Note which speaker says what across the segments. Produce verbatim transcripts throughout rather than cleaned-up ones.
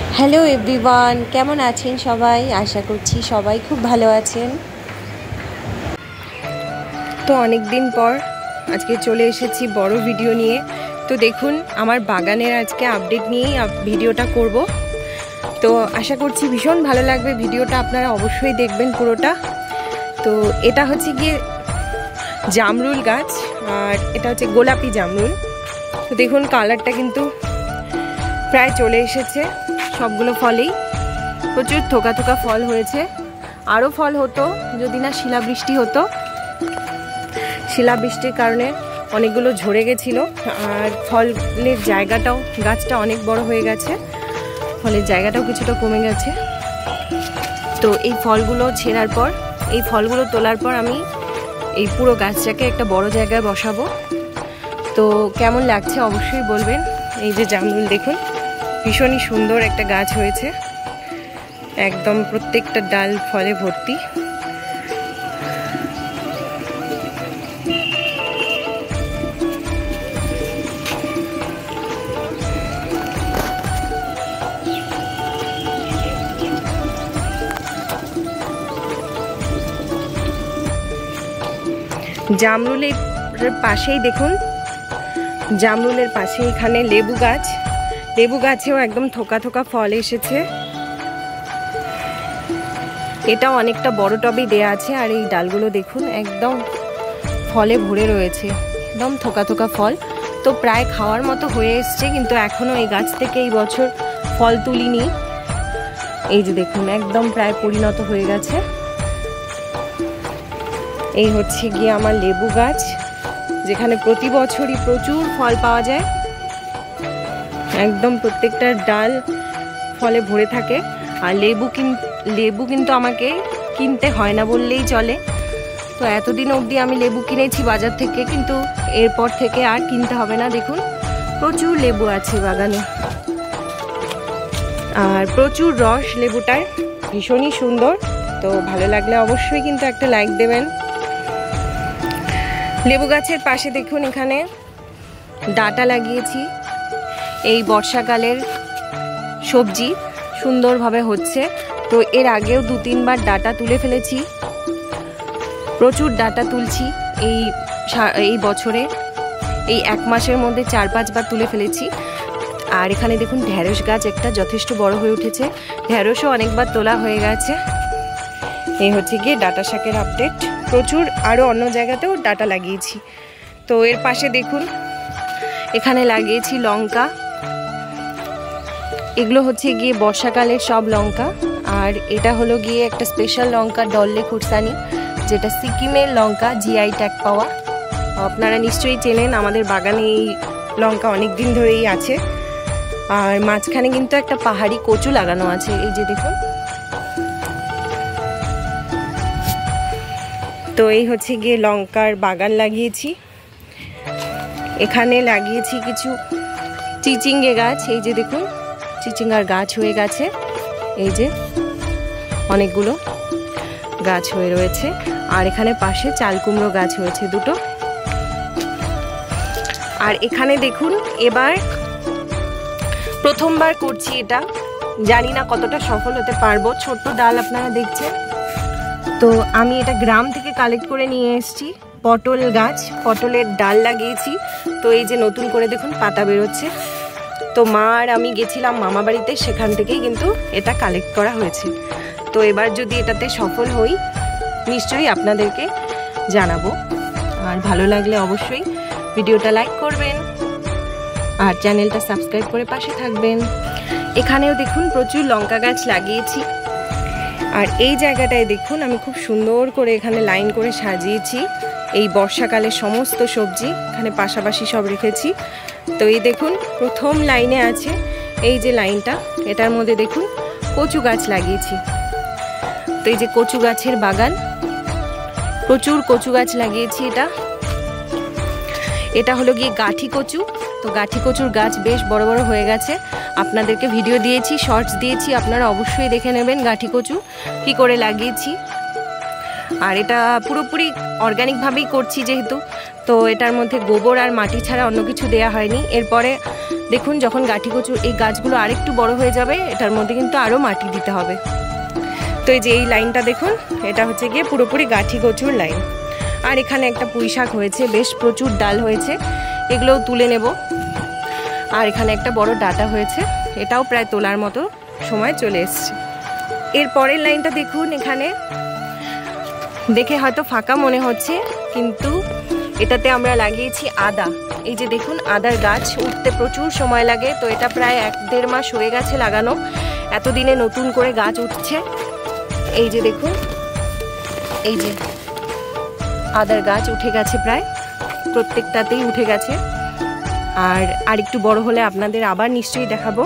Speaker 1: Hello everyone, কেমন আছেন সবাই? আশা করছি সবাই খুব ভালো আছেন। তো অনেক দিন পর আজকে চলে এসেছি বড় ভিডিও নিয়ে। তো দেখুন, আমার বাগানের আজকে আপডেট নিয়েই ভিডিওটা করব। তো আশা করছি ভীষণ ভালো লাগবে ভিডিওটা, আপনারা অবশ্যই দেখবেন পুরোটা। তো এটা হচ্ছে গিয়ে জামরুল গাছ, আর এটা হচ্ছে গোলাপি জামরুল। তো দেখুন কালারটা কিন্তু প্রায় চলে এসেছে সবগুলো ফলেই। প্রচুর থোকা থোকা ফল হয়েছে, আরও ফল হতো যদি না শিলাবৃষ্টি হতো। শিলাবৃষ্টির কারণে অনেকগুলো ঝরে গেছিলো, আর ফলের জায়গাটাও, গাছটা অনেক বড় হয়ে গেছে, ফলের জায়গাটাও কিছুটা কমে গেছে। তো এই ফলগুলো ছেঁড়ার পর, এই ফলগুলো তোলার পর আমি এই পুরো গাছটাকে একটা বড় জায়গায় বসাবো। তো কেমন লাগছে অবশ্যই বলবেন। এই যে জামরুল দেখুন, ভীষণই সুন্দর একটা গাছ হয়েছে, একদম প্রত্যেকটা ডাল ফলে ভর্তি। জামরুলের পাশেই দেখুন, জামরুলের পাশে এখানে লেবু গাছ, লেবু গাছেও একদম থোকা থোকা ফল এসেছে। এটাও অনেকটা বড় টবেই দেয়া আছে, আর এই ডালগুলো দেখুন একদম ফলে ভরে রয়েছে, একদম থোকা থোকা ফল। তো প্রায় খাওয়ার মতো হয়ে এসছে, কিন্তু এখনো এই গাছ থেকে এই বছর ফল তুলিনি। এই যে দেখুন একদম প্রায় পরিণত হয়ে গেছে। এই হচ্ছে গিয়ে আমার লেবু গাছ, যেখানে প্রতি বছরই প্রচুর ফল পাওয়া যায়, একদম প্রত্যেকটা ডাল ফলে ভরে থাকে। আর লেবু কিন লেবু কিন্তু আমাকে কিনতে হয় না বললেই চলে। তো এতদিন অবধি আমি লেবু কিনেছি বাজার থেকে, কিন্তু এরপর থেকে আর কিনতে হবে না। দেখুন প্রচুর লেবু আছে বাগানে, আর প্রচুর রস লেবুটার, ভীষণই সুন্দর। তো ভালো লাগলে অবশ্যই কিন্তু একটা লাইক দেবেন। লেবু গাছের পাশে দেখুন এখানে ডাঁটা লাগিয়েছি, এই বর্ষাকালের সবজি সুন্দরভাবে হচ্ছে। তো এর আগেও দু তিনবার ডাঁটা তুলে ফেলেছি, প্রচুর ডাঁটা তুলছি এই এই বছরে, এই এক মাসের মধ্যে চার পাঁচবার তুলে ফেলেছি। আর এখানে দেখুন ঢ্যাঁড়স গাছ একটা যথেষ্ট বড় হয়ে উঠেছে, ঢ্যাঁড়সও অনেকবার তোলা হয়ে গেছে। এই হচ্ছে গিয়ে ডাঁটা শাকের আপডেট। প্রচুর আরও অন্য জায়গাতেও ডাঁটা লাগিয়েছি। তো এর পাশে দেখুন এখানে লাগিয়েছি লঙ্কা, এগুলো হচ্ছে গিয়ে বর্ষাকালের সব লঙ্কা। আর এটা হলো গিয়ে একটা স্পেশাল লঙ্কা, ডল্লে কুরসানি, যেটা সিকিমের লঙ্কা, জিআই ট্যাগ পাওয়া। আপনারা নিশ্চয়ই চেনেন, আমাদের বাগানে এই লঙ্কা অনেক দিন ধরেই আছে। আর মাঝখানে কিন্তু একটা পাহাড়ি কচু লাগানো আছে, এই যে দেখুন। তো এই হচ্ছে গিয়ে লঙ্কার বাগান লাগিয়েছি। এখানে লাগিয়েছি কিছু চিচিঙ্গে গাছ, এই যে দেখুন চিচিঙ্গার গাছ হয়ে গেছে, এই যে অনেকগুলো গাছ হয়ে রয়েছে। আর এখানে পাশে চাল কুমড়ো গাছ হয়েছে দুটো। আর এখানে দেখুন এবার প্রথমবার করছি এটা, জানি না কতটা সফল হতে পারবো। ছোট্ট ডাল আপনারা দেখছেন। তো আমি এটা গ্রাম থেকে কালেক্ট করে নিয়ে এসেছি, পটল গাছ, পটলের ডাল লাগিয়েছি। তো এই যে নতুন করে দেখুন পাতা বেরোচ্ছে। তো মা আর আমি গেছিলাম মামা বাড়িতে, সেখান থেকেই কিন্তু এটা কালেক্ট করা হয়েছে। তো এবার যদি এটাতে সফল হই নিশ্চয়ই আপনাদেরকে জানাবো। আর ভালো লাগলে অবশ্যই ভিডিওটা লাইক করবেন, আর চ্যানেলটা সাবস্ক্রাইব করে পাশে থাকবেন। এখানেও দেখুন প্রচুর লঙ্কা গাছ লাগিয়েছি। আর এই জায়গাটায় দেখুন আমি খুব সুন্দর করে এখানে লাইন করে সাজিয়েছি এই বর্ষাকালের সমস্ত সবজি, এখানে পাশাপাশি সব রেখেছি। তো এই দেখুন প্রথম লাইনে আছে এই যে লাইনটা, এটার মধ্যে দেখুন কচু গাছ লাগিয়েছি। তো এই যে কচু গাছের বাগান, প্রচুর কচু গাছ লাগিয়েছি। এটা এটা হলো গিয়ে গাঠি কচু। তো গাঠি কচুর গাছ বেশ বড় বড় হয়ে গেছে, আপনাদেরকে ভিডিও দিয়েছি, শর্টস দিয়েছি, আপনারা অবশ্যই দেখে নেবেন গাঠি কচু কি করে লাগিয়েছি। আর এটা পুরোপুরি অর্গানিকভাবেই করছি যেহেতু, তো এটার মধ্যে গোবর আর মাটি ছাড়া অন্য কিছু দেয়া হয়নি। এরপরে দেখুন যখন গাঠি কচু এই গাছগুলো আরেকটু বড় হয়ে যাবে, এটার মধ্যে কিন্তু আরও মাটি দিতে হবে। তো এই যে এই লাইনটা দেখুন, এটা হচ্ছে গিয়ে পুরোপুরি গাঠি কচুর লাইন। আর এখানে একটা পুঁই শাক হয়েছে, বেশ প্রচুর ডাল হয়েছে, এগুলোও তুলে নেব। আর এখানে একটা বড় ডাঁটা হয়েছে, এটাও প্রায় তোলার মতো সময় চলে এসছে। এর পরের লাইনটা দেখুন, এখানে দেখে হয়তো ফাঁকা মনে হচ্ছে, কিন্তু এটাতে আমরা লাগিয়েছি আদা। এই যে দেখুন আদার গাছ উঠতে প্রচুর সময় লাগে, তো এটা প্রায় এক দেড় মাস হয়ে গেছে লাগানো, এতদিনে নতুন করে গাছ উঠছে। এই যে দেখুন, এই যে আদার গাছ উঠে গেছে, প্রায় প্রত্যেকটাতেই উঠে গেছে। আর আরেকটু বড় হলে আপনাদের আবার নিশ্চয়ই দেখাবো।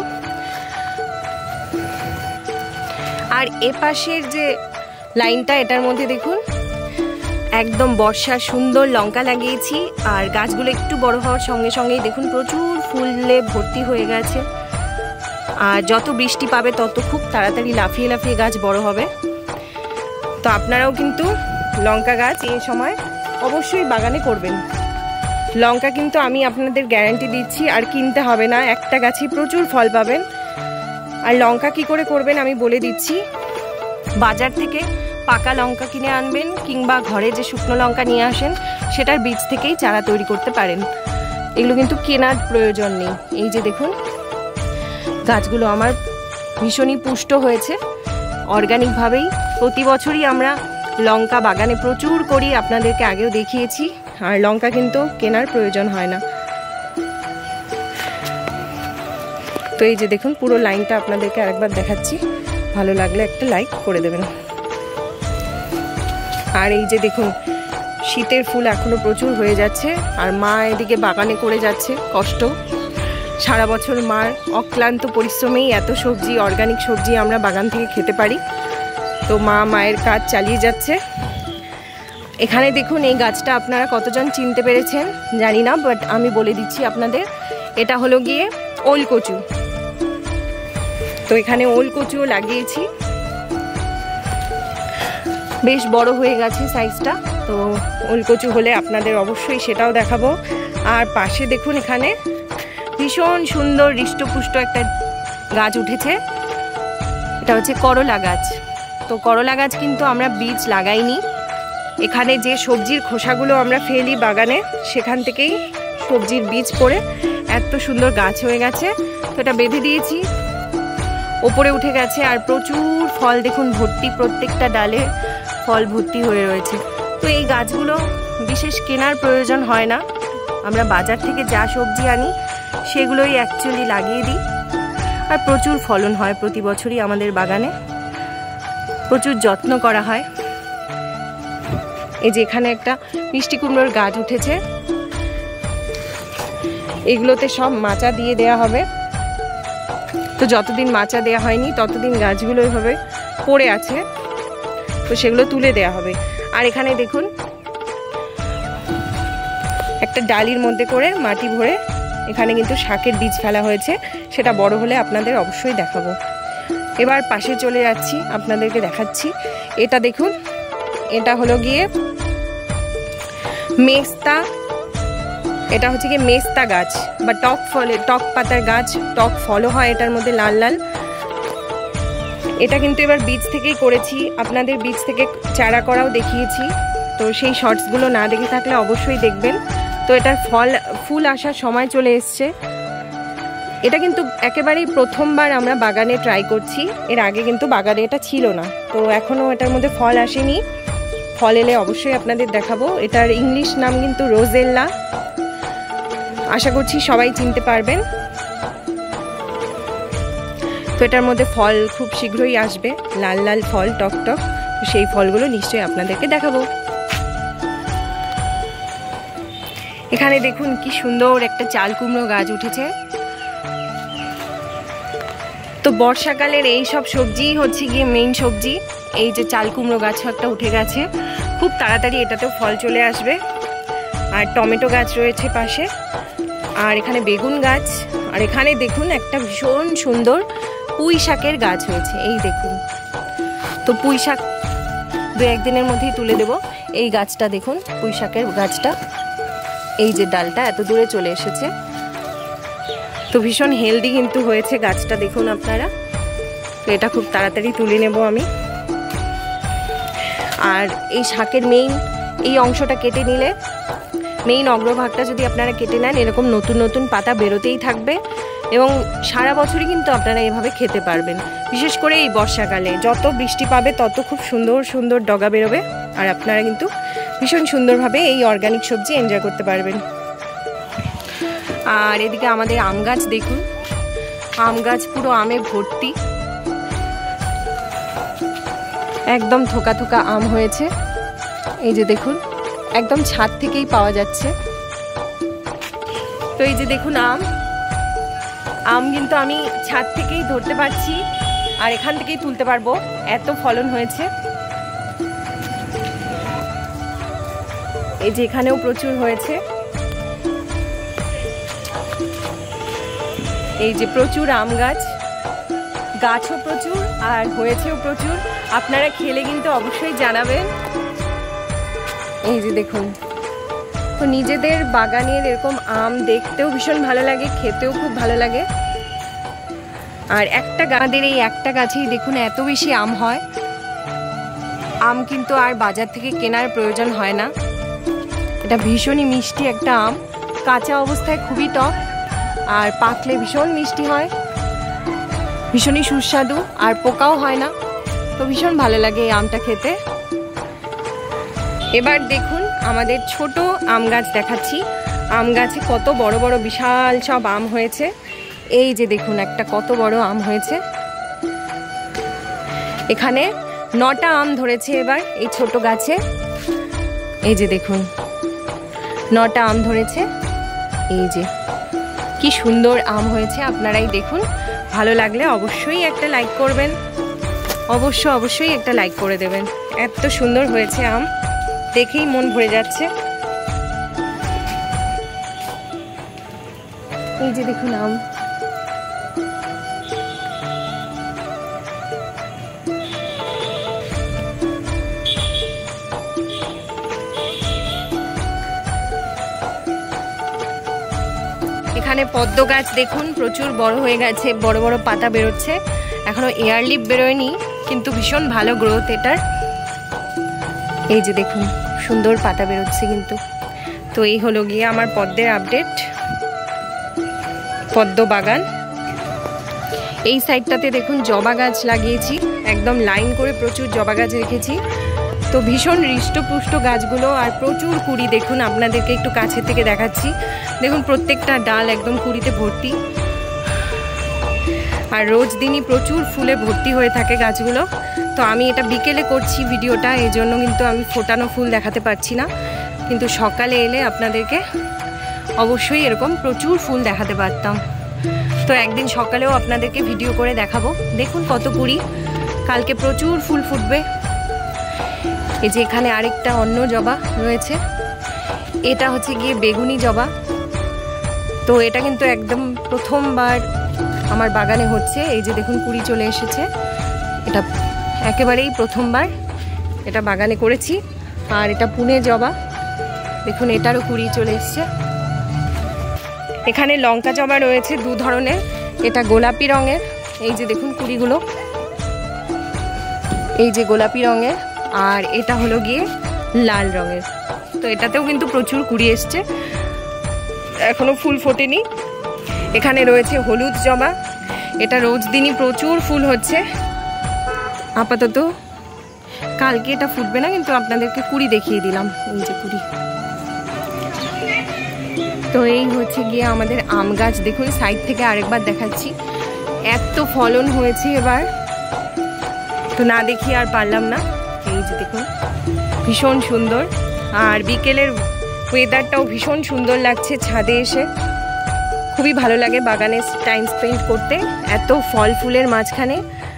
Speaker 1: আর এ পাশের যে লাইনটা, এটার মধ্যে দেখুন একদম বর্ষার সুন্দর লঙ্কা লাগিয়েছি। আর গাছগুলো একটু বড় হওয়ার সঙ্গে সঙ্গেই দেখুন প্রচুর ফুলে ভর্তি হয়ে গেছে। আর যত বৃষ্টি পাবে তত খুব তাড়াতাড়ি লাফিয়ে লাফিয়ে গাছ বড় হবে। তো আপনারাও কিন্তু লঙ্কা গাছ এই সময় অবশ্যই বাগানে করবেন। লঙ্কা কিন্তু আমি আপনাদের গ্যারান্টি দিচ্ছি, আর কিনতে হবে না, একটা গাছে প্রচুর ফল পাবেন। আর লঙ্কা কি করে করবেন আমি বলে দিচ্ছি। বাজার থেকে পাকা লঙ্কা কিনে আনবেন, কিংবা ঘরে যে শুকনো লঙ্কা নিয়ে আসেন সেটার বীজ থেকেই চারা তৈরি করতে পারেন। এগুলো কিন্তু কেনার প্রয়োজন নেই। এই যে দেখুন গাছগুলো আমার ভীষণই পুষ্ট হয়েছে অর্গানিকভাবেই। প্রতি বছরই আমরা লঙ্কা বাগানে প্রচুর করি, আপনাদেরকে আগেও দেখিয়েছি। আর লঙ্কা কিন্তু কেনার প্রয়োজন হয় না। তো এই যে দেখুন পুরো লাইনটা আপনাদেরকে আরেকবার দেখাচ্ছি, ভালো লাগলে একটা লাইক করে দেবেন। আর এই যে দেখুন শীতের ফুল এখনো প্রচুর হয়ে যাচ্ছে, আর মা এদিকে বাগানে করে যাচ্ছে কষ্ট। সারা বছর মার অক্লান্ত পরিশ্রমেই এত সবজি, অর্গানিক সবজি আমরা বাগান থেকে খেতে পারি। তো মা মায়ের কাজ চালিয়ে যাচ্ছে। এখানে দেখুন এই গাছটা আপনারা কতজন চিনতে পেরেছেন জানি না, বাট আমি বলে দিচ্ছি আপনাদের, এটা হলো গিয়ে ওল কচু। তো এখানে ওল কচুও লাগিয়েছি, বেশ বড় হয়ে গেছে সাইজটা। তো ওল কচু হলে আপনাদের অবশ্যই সেটাও দেখাবো। আর পাশে দেখুন এখানে ভীষণ সুন্দর হৃষ্টপুষ্ট একটা গাছ উঠেছে, এটা হচ্ছে করলা গাছ। তো করলা গাছ কিন্তু আমরা বীজ লাগাইনি, এখানে যে সবজির খোসাগুলো আমরা ফেলি বাগানে সেখান থেকেই সবজির বীজ পড়ে এত সুন্দর গাছ হয়ে গেছে। তো এটা বেঁধে দিয়েছি, ওপরে উঠে গেছে। আর প্রচুর ফল দেখুন ভর্তি, প্রত্যেকটা ডালে ফল ভর্তি হয়ে রয়েছে। তো এই গাছগুলো বিশেষ কেনার প্রয়োজন হয় না, আমরা বাজার থেকে যা সবজি আনি সেগুলোই অ্যাকচুয়ালি লাগিয়ে দিই। আর প্রচুর ফলন হয় প্রতি বছরই আমাদের বাগানে, প্রচুর যত্ন করা হয়। এই যে এখানে একটা মিষ্টি কুমড়োর গাছ উঠেছে, এগুলোতে সব মাচা দিয়ে দেয়া হবে। তো যতদিন মাচা দেয়া হয়নি ততদিন গাছগুলো এভাবে পড়ে আছে, তো সেগুলো তুলে দেয়া হবে। আর এখানে দেখুন একটা ডালির মধ্যে করে মাটি ভরে এখানে কিন্তু শাকের বীজ ফেলা হয়েছে, সেটা বড় হলে আপনাদের অবশ্যই দেখাবো। এবার পাশে চলে যাচ্ছি, আপনাদেরকে দেখাচ্ছি। এটা দেখুন, এটা হলো গিয়ে মেস্তা, এটা হচ্ছে গিয়ে মেস্তা গাছ বা টক ফলে টক পাতার গাছ, টক ফলও হয় এটার মধ্যে লাল লাল। এটা কিন্তু এবার বীজ থেকেই করেছি, আপনাদের বীজ থেকে চারা করাও দেখিয়েছি। তো সেই শর্টসগুলো না দেখে থাকলে অবশ্যই দেখবেন। তো এটার ফল ফুল আসার সময় চলে এসছে। এটা কিন্তু একেবারেই প্রথমবার আমরা বাগানে ট্রাই করছি, এর আগে কিন্তু বাগানে এটা ছিল না। তো এখনও এটার মধ্যে ফল আসেনি, ফল এলে অবশ্যই আপনাদের দেখাবো। এটার ইংলিশ নাম কিন্তু রোজেল্লা, আশা করছি সবাই চিনতে পারবেন। তো এটার মধ্যে ফল খুব শীঘ্রই আসবে, লাল লাল ফল টক টক, সেই ফলগুলো নিশ্চয়ই আপনাদেরকে দেখাবো। এখানে দেখুন কি সুন্দর একটা চাল কুমড়ো গাছ উঠেছে। তো বর্ষাকালের এই সব সবজিই হচ্ছে গিয়ে মেইন সবজি। এই যে চাল কুমড়ো গাছ একটা উঠে গেছে, খুব তাড়াতাড়ি এটাতেও ফল চলে আসবে। আর টমেটো গাছ রয়েছে পাশে, আর এখানে বেগুন গাছ। আর এখানে দেখুন একটা ভীষণ সুন্দর পুঁই শাকের গাছ হয়েছে, এই দেখুন। তো পুঁই শাক দু একদিনের মধ্যেই তুলে দেব। এই গাছটা দেখুন, পুঁই শাকের গাছটা, এই যে ডালটা এত দূরে চলে এসেছে। তো ভীষণ হেলদি কিন্তু হয়েছে গাছটা, দেখুন আপনারা। তো এটা খুব তাড়াতাড়ি তুলে নেব আমি। আর এই শাকের মেইন এই অংশটা কেটে নিলে, মেইন অগ্রভাগটা যদি আপনারা কেটে নেন, এরকম নতুন নতুন পাতা বেরোতেই থাকবে এবং সারা বছরই কিন্তু আপনারা এভাবে খেতে পারবেন। বিশেষ করে এই বর্ষাকালে যত বৃষ্টি পাবে তত খুব সুন্দর সুন্দর ডগা বেরোবে, আর আপনারা কিন্তু ভীষণ সুন্দরভাবে এই অর্গানিক সবজি এনজয় করতে পারবেন। আর এদিকে আমাদের আম গাছ দেখুন, আম গাছ পুরো আমে ভর্তি, একদম থোকা থোকা আম হয়েছে। এই যে দেখুন, একদম ছাদ থেকেই পাওয়া যাচ্ছে। তো এই যে দেখুন আম, আম কিন্তু আমি ছাদ থেকেই ধরতে পারছি আর এখান থেকেই তুলতে পারবো, এত ফলন হয়েছে। এই যে এখানেও প্রচুর হয়েছে, এই যে প্রচুর আম গাছ, গাছও প্রচুর আর হয়েছেও প্রচুর। আপনারা খেলে কিন্তু অবশ্যই জানাবেন। এই যে দেখুন, তো নিজেদের বাগানের এরকম আম দেখতেও ভীষণ ভালো লাগে, খেতেও খুব ভালো লাগে। আর একটা গাছের এই একটা গাছেই দেখুন এত বেশি আম হয়। আম কিন্তু আর বাজার থেকে কেনার প্রয়োজন হয় না। এটা ভীষণই মিষ্টি একটা আম, কাঁচা অবস্থায় খুবই টক আর পাকলে ভীষণ মিষ্টি হয়, ভীষণই সুস্বাদু আর পোকাও হয় না। তো ভীষণ ভালো লাগে এই আমটা খেতে। এবার দেখুন আমাদের ছোট আম গাছ দেখাচ্ছি। আম গাছে কত বড় বড় বিশাল সব আম হয়েছে। এই যে দেখুন একটা কত বড় আম হয়েছে। এখানে নটা আম ধরেছে এবার এই ছোট গাছে। এই যে দেখুন নটা আম ধরেছে। এই যে কি সুন্দর আম হয়েছে, আপনারাই দেখুন। ভালো লাগলে অবশ্যই একটা লাইক করবেন, অবশ্য অবশ্যই একটা লাইক করে দেবেন। এত সুন্দর হয়েছে আম, দেখেই মন ভরে যাচ্ছে। এই যে দেখুন আম, এখানে পদ্ম গাছ দেখুন প্রচুর বড় হয়ে গেছে, বড় বড় পাতা বেরোচ্ছে। এখনো এয়ার লিপ বেরোয়নি, কিন্তু ভীষণ ভালো গ্রোথ এটার। এই যে দেখুন সুন্দর পাতা বেরোচ্ছে কিন্তু। তো এই হলো গিয়ে আমার পদ্মের আপডেট, পদ্ম বাগান। এই সাইডটাতে দেখুন জবা গাছ লাগিয়েছি, একদম লাইন করে প্রচুর জবা গাছ রেখেছি। তো ভীষণ হৃষ্টপুষ্ট গাছগুলো আর প্রচুর কুড়ি, দেখুন আপনাদেরকে একটু কাছে থেকে দেখাচ্ছি। দেখুন প্রত্যেকটা ডাল একদম কুড়িতে ভর্তি, আর রোজ দিনই প্রচুর ফুলে ভর্তি হয়ে থাকে গাছগুলো। তো আমি এটা বিকেলে করছি ভিডিওটা, এই জন্য কিন্তু আমি ফোটানো ফুল দেখাতে পারছি না, কিন্তু সকালে এলে আপনাদেরকে অবশ্যই এরকম প্রচুর ফুল দেখাতে পারতাম। তো একদিন সকালেও আপনাদেরকে ভিডিও করে দেখাবো। দেখুন কত কুড়ি, কালকে প্রচুর ফুল ফুটবে। এই যে এখানে আরেকটা অন্য জবা রয়েছে, এটা হচ্ছে গিয়ে বেগুনি জবা। তো এটা কিন্তু একদম প্রথমবার আমার বাগানে হচ্ছে। এই যে দেখুন কুড়ি চলে এসেছে, এটা একেবারেই প্রথমবার এটা বাগানে করেছি। আর এটা পুনে জবা, দেখুন এটারও কুড়ি চলে এসছে। এখানে লঙ্কা জবা রয়েছে দু ধরনের, এটা গোলাপি রঙের, এই যে দেখুন কুড়িগুলো, এই যে গোলাপি রঙের, আর এটা হলো গিয়ে লাল রঙের। তো এটাতেও কিন্তু প্রচুর কুড়ি এসছে, এখনো ফুল ফোটেনি। এখানে রয়েছে হলুদ জবা, এটা রোজ দিনই প্রচুর ফুল হচ্ছে। আপাতত কালকে এটা ফুটবে না, কিন্তু আপনাদেরকে কুড়ি দেখিয়ে দিলাম, এই যে কুড়ি। তো এই হচ্ছে গিয়ে আমাদের আম গাছ, দেখুন সাইড থেকে আরেকবার দেখাচ্ছি, এত ফলন হয়েছে এবার, তো না দেখিয়ে আর পারলাম না। এই যে দেখুন ভীষণ সুন্দর, আর বিকেলের ওয়েদারটাও ভীষণ সুন্দর লাগছে। ছাদে এসে খুবই ভালো লাগে বাগানে টাইম স্পেন্ড করতে, এত ফল ফুলের মাঝখানে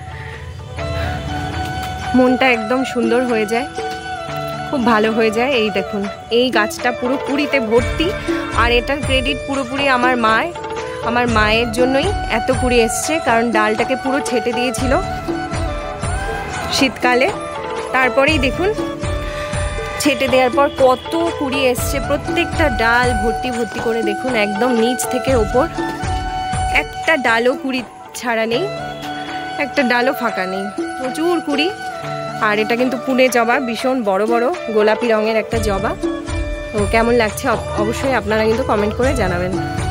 Speaker 1: মনটা একদম সুন্দর হয়ে যায়, খুব ভালো হয়ে যায়। এই দেখুন এই গাছটা পুরো কুড়িতে ভর্তি, আর এটার ক্রেডিট পুরোপুরি আমার মায়ের। আমার মায়ের জন্যই এত কুড়ি এসছে, কারণ ডালটাকে পুরো ছেটে দিয়েছিল শীতকালে, তারপরেই দেখুন ছেটে দেওয়ার পর কত কুড়ি এসছে, প্রত্যেকটা ডাল ভর্তি ভর্তি করে দেখুন, একদম নিচ থেকে ওপর একটা ডালও কুড়ি ছাড়া নেই, একটা ডালও ফাঁকা নেই, প্রচুর কুড়ি। আর এটা কিন্তু পুনে জবা, ভীষণ বড় বড় গোলাপি রঙের একটা জবা। তো কেমন লাগছে অবশ্যই আপনারা কিন্তু কমেন্ট করে জানাবেন।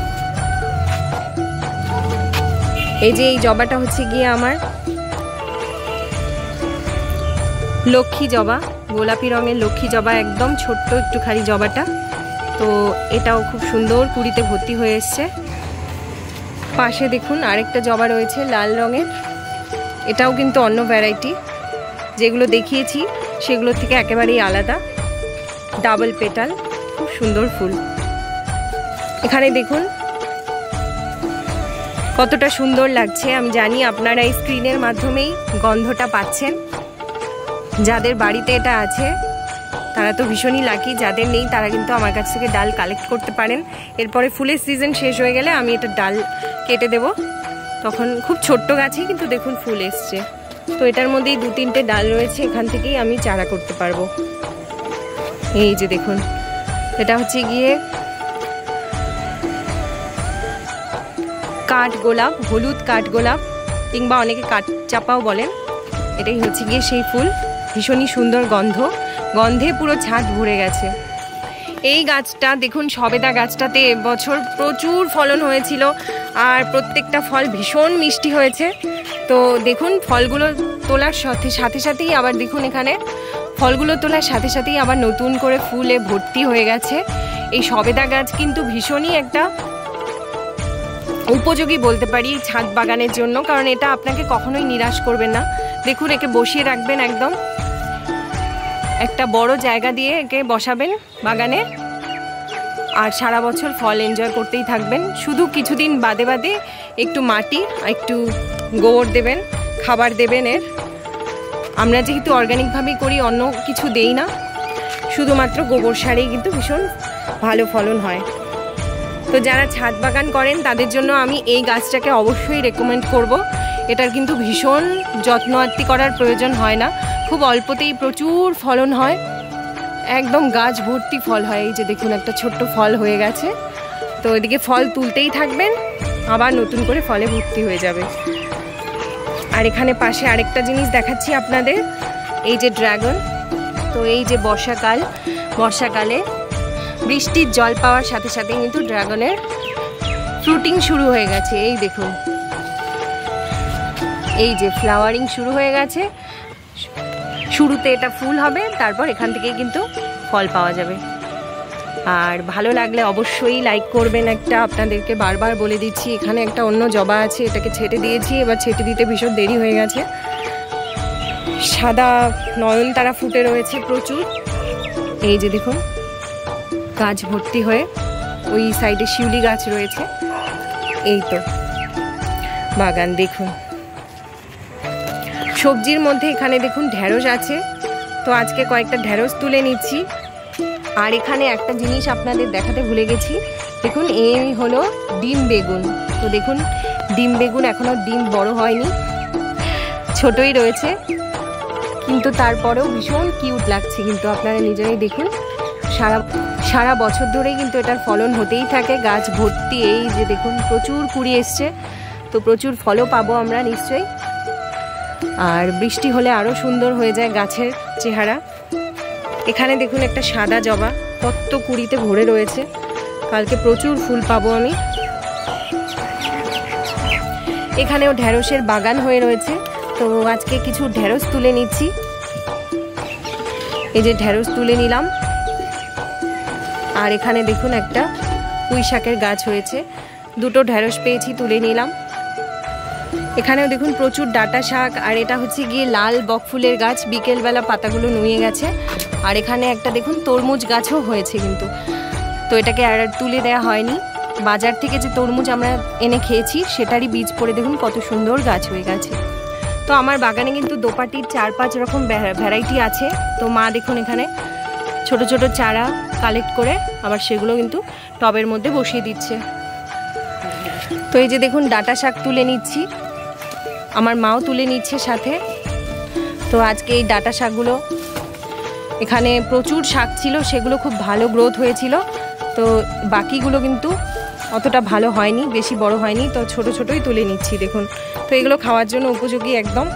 Speaker 1: এই যে এই জবাটা হচ্ছে গিয়ে আমার লক্ষ্মী জবা, গোলাপি রঙের লক্ষ্মী জবা, একদম ছোট্ট একটুখানি জবাটা। তো এটাও খুব সুন্দর কুড়িতে ভর্তি হয়ে এসছে। পাশে দেখুন আরেকটা জবা রয়েছে লাল রঙের, এটাও কিন্তু অন্য ভ্যারাইটি, যেগুলো দেখিয়েছি সেগুলোর থেকে একেবারেই আলাদা, ডাবল পেটাল, খুব সুন্দর ফুল। এখানে দেখুন কতটা সুন্দর লাগছে। আমি জানি আপনারা এই স্ক্রিনের মাধ্যমেই গন্ধটা পাচ্ছেন। যাদের বাড়িতে এটা আছে তারা তো ভীষণই লাকি, যাদের নেই তারা কিন্তু আমার কাছ থেকে ডাল কালেক্ট করতে পারেন। এরপরে ফুলের সিজন শেষ হয়ে গেলে আমি এটা ডাল কেটে দেব, তখন খুব ছোট্ট গাছেই কিন্তু দেখুন ফুল এসছে। তো এটার মধ্যেই দু তিনটে ডাল রয়েছে, এখান থেকেই আমি চারা করতে পারবো। এই যে দেখুন, এটা হচ্ছে গিয়ে কাঠ গোলাপ, হলুদ কাঠ গোলাপ কিংবা অনেকে কাঠ চাপাও বলেন। এটাই হচ্ছে গিয়ে সেই ফুল, ভীষণই সুন্দর গন্ধ, গন্ধে পুরো ছাদ ভরে গেছে। এই গাছটা দেখুন, সবেদা গাছটাতে এবছর প্রচুর ফলন হয়েছিল আর প্রত্যেকটা ফল ভীষণ মিষ্টি হয়েছে। তো দেখুন ফলগুলো তোলার সাথে সাথে সাথেই আবার দেখুন এখানে ফলগুলো তোলার সাথে সাথেই আবার নতুন করে ফুলে ভর্তি হয়ে গেছে। এই সবেদা গাছ কিন্তু ভীষণই একটা উপযোগী বলতে পারি ছাদ বাগানের জন্য, কারণ এটা আপনাকে কখনোই নিরাশ করবে না। দেখুন একে বসিয়ে রাখবেন, একদম একটা বড় জায়গা দিয়ে একে বসাবেন বাগানে, আর সারা বছর ফল এনজয় করতেই থাকবেন। শুধু কিছুদিন বাদে বাদে একটু মাটি, একটু গোবর দেবেন, খাবার দেবেন এর। আমরা যেহেতু অর্গানিকভাবেই করি, অন্য কিছু দেই না, শুধুমাত্র গোবর সারেই কিন্তু ভীষণ ভালো ফলন হয়। তো যারা ছাদ বাগান করেন তাদের জন্য আমি এই গাছটাকে অবশ্যই রেকমেন্ড করব। এটার কিন্তু ভীষণ যত্ন আত্তি করার প্রয়োজন হয় না, খুব অল্পতেই প্রচুর ফলন হয়, একদম গাছ ভর্তি ফল হয়। এই যে দেখুন একটা ছোট্ট ফল হয়ে গেছে। তো এদিকে ফল তুলতেই থাকবেন, আবার নতুন করে ফলে ভর্তি হয়ে যাবে। আর এখানে পাশে আরেকটা জিনিস দেখাচ্ছি আপনাদের, এই যে ড্রাগন। তো এই যে বর্ষাকাল, বর্ষাকালে বৃষ্টির জল পাওয়ার সাথে সাথে কিন্তু ড্রাগনের ফ্রুটিং শুরু হয়ে গেছে। এই দেখুন, এই যে ফ্লাওয়ারিং শুরু হয়ে গেছে। শুরুতে এটা ফুল হবে, তারপর এখান থেকে কিন্তু ফল পাওয়া যাবে। আর ভালো লাগলে অবশ্যই লাইক করবেন একটা, আপনাদেরকে বারবার বলে দিচ্ছি। এখানে একটা অন্য জবা আছে, এটাকে ছেটে দিয়েছি, এবার ছেটে দিতে ভীষণ দেরি হয়ে গেছে। সাদা নয়নতারা ফুটে রয়েছে প্রচুর। এই যে দেখুন গাছ ভর্তি হয়ে, ওই সাইডে শিউলি গাছ রয়েছে। এই তো বাগান দেখুন। সবজির মধ্যে এখানে দেখুন ঢেঁড়স আছে, তো আজকে কয়েকটা ঢেঁড়স তুলে নিচ্ছি। আর এখানে একটা জিনিস আপনাদের দেখাতে ভুলে গেছি, দেখুন এই হলো ডিম বেগুন। তো দেখুন ডিম বেগুন এখনো ডিম বড় হয়নি, ছোটই রয়েছে, কিন্তু তারপরেও ভীষণ কিউট লাগছে। কিন্তু আপনারা নিজেরাই দেখুন, সারা সারা বছর ধরেই কিন্তু এটার ফলন হতেই থাকে, গাছ ভর্তি। এই যে দেখুন প্রচুর কুড়ি এসছে, তো প্রচুর ফলও পাবো আমরা নিশ্চয়ই। আর বৃষ্টি হলে আরও সুন্দর হয়ে যায় গাছের চেহারা। এখানে দেখুন একটা সাদা জবা, কত কুড়িতে ভরে রয়েছে, কালকে প্রচুর ফুল পাবো আমি। এখানেও ঢেঁড়সের বাগান হয়ে রয়েছে, তো আজকে কিছু ঢেঁড়স তুলে নিচ্ছি। এই যে ঢেঁড়স তুলে নিলাম। আর এখানে দেখুন একটা পুঁই শাকের গাছ হয়েছে, দুটো ঢেঁড়স পেয়েছি, তুলে নিলাম। এখানেও দেখুন প্রচুর ডাঁটা শাক। আর এটা হচ্ছে গিয়ে লাল বকফুলের গাছ, বিকেলবেলা পাতাগুলো নুয়ে গেছে। আর এখানে একটা দেখুন তরমুজ গাছও হয়েছে কিন্তু, তো এটাকে আর তুলে দেওয়া হয়নি। বাজার থেকে যে তরমুজ আমরা এনে খেয়েছি সেটারই বীজ পড়ে দেখুন কত সুন্দর গাছ হয়ে গেছে। তো আমার বাগানে কিন্তু দোপাটির চার পাঁচ রকম ভ্যারাইটি আছে। তো মা দেখুন এখানে ছোট ছোট চারা কালেক্ট করে আবার সেগুলো কিন্তু টবের মধ্যে বসিয়ে দিচ্ছে। তো এই যে দেখুন ডাঁটা শাক তুলে নিচ্ছি, আমার মাও তুলে নিচ্ছে সাথে। তো আজকে এই ডাঁটা শাকগুলো এখানে প্রচুর শাক ছিল, সেগুলো খুব ভালো গ্রোথ হয়েছিল। তো বাকিগুলো কিন্তু অতটা ভালো হয়নি, বেশি বড় হয়নি, তো ছোট ছোটই তুলে নিচ্ছি দেখুন। তো এগুলো খাওয়ার জন্য উপযোগী একদম,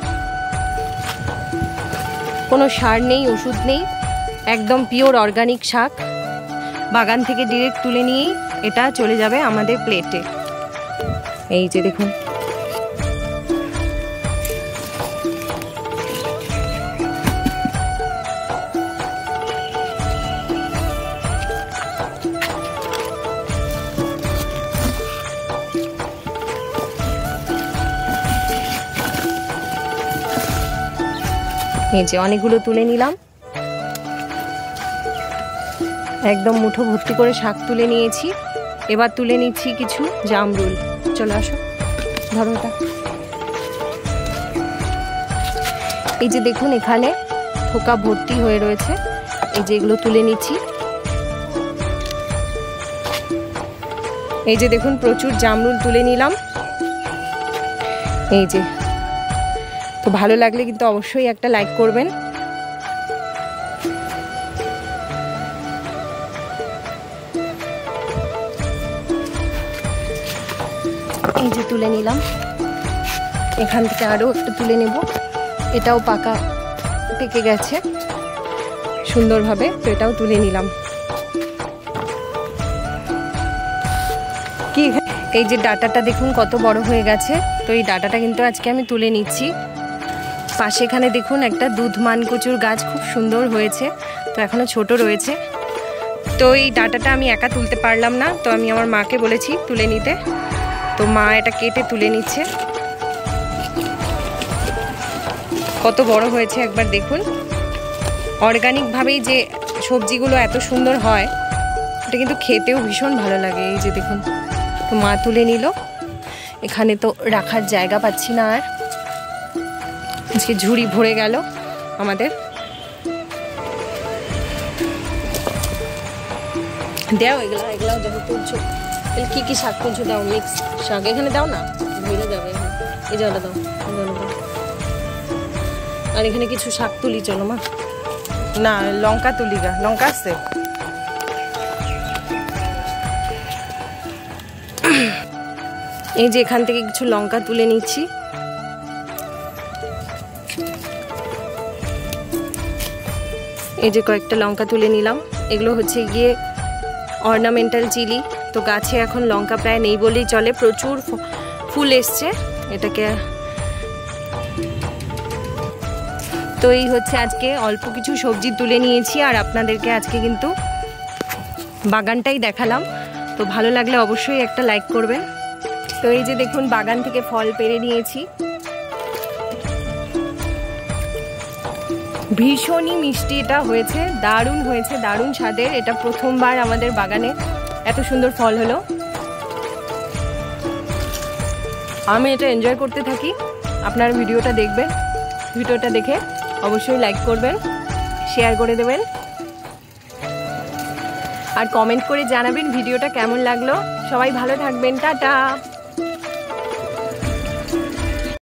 Speaker 1: কোনো সার নেই, ওষুধ নেই, একদম পিওর অর্গানিক শাক। বাগান থেকে ডিরেক্ট তুলে নিয়েই এটা চলে যাবে আমাদের প্লেটে। এই যে দেখুন, এই যে অনেকগুলো তুলে নিলাম, একদম মুঠো ভর্তি করে শাক তুলে নিয়েছি। এবার তুলে নিচ্ছি কিছু জামরুল। চলে আসো, ধরো এটা। এই যে দেখুন এখানে থোকা ভর্তি হয়ে রয়েছে, এই যে এগুলো তুলে নিচ্ছি। এই যে দেখুন প্রচুর জামরুল তুলে নিলাম। এই যে, তো ভালো লাগলে কিন্তু অবশ্যই একটা লাইক করবেন। এই যে তুলে নিলাম, এখান থেকে আরও একটু তুলে নেব। এটাও পাকা পেকে গেছে সুন্দরভাবে, তো এটাও তুলে নিলাম। কি এই যে ডাটাটা দেখুন কত বড় হয়ে গেছে, তো এই ডাটাটা কিন্তু আজকে আমি তুলে নিচ্ছি। পাশে এখানে দেখুন একটা দুধ মানকচুর গাছ খুব সুন্দর হয়েছে, তো এখনো ছোট রয়েছে। তো এই ডাটাটা আমি একা তুলতে পারলাম না, তো আমি আমার মাকে বলেছি তুলে নিতে, তো মা এটা কেটে তুলে নিচ্ছে। কত বড় হয়েছে একবার দেখুন। অর্গানিকভাবেই যে সবজিগুলো এত সুন্দর হয়, এটা কিন্তু খেতেও ভীষণ ভালো লাগে। এই যে দেখুন, তো মা তুলে নিল। এখানে তো রাখার জায়গা পাচ্ছি না আর, আজকে ঝুড়ি ভরে গেল আমাদের। দাও এগুলা, এগুলাও যখন তুলছো তাহলে কী কী শাক তুলছো দাও, মিক্স শাক এখানে দাও না, ভরে যাবে। এই জলটা দাও, দাও। আর এখানে কিছু শাক তুলি, চলো মা। না লঙ্কা তুলি গা, লঙ্কা আসছে। এই যে এখান থেকে কিছু লঙ্কা তুলে নিচ্ছি। এই যে কয়েকটা লঙ্কা তুলে নিলাম। এগুলো হচ্ছে গিয়ে অর্নামেন্টাল চিলি, তো গাছে এখন লঙ্কা প্রায় নেই বলেই চলে, প্রচুর ফুল এসছে এটাকে। তো এই হচ্ছে আজকে অল্প কিছু সবজি তুলে নিয়েছি, আর আপনাদেরকে আজকে কিন্তু বাগানটাই দেখালাম। তো ভালো লাগলে অবশ্যই একটা লাইক করবেন। তো এই যে দেখুন বাগান থেকে ফল পেড়ে নিয়েছি, ভীষণই মিষ্টি এটা হয়েছে, দারুণ হয়েছে, দারুণ স্বাদের। এটা প্রথমবার আমাদের বাগানে এত সুন্দর ফল হলো। আমি এটা এনজয় করতে থাকি, আপনার ভিডিওটা দেখবেন, ভিডিওটা দেখে অবশ্যই লাইক করবেন, শেয়ার করে দেবেন, আর কমেন্ট করে জানাবেন ভিডিওটা কেমন লাগলো। সবাই ভালো থাকবেন, টাটা।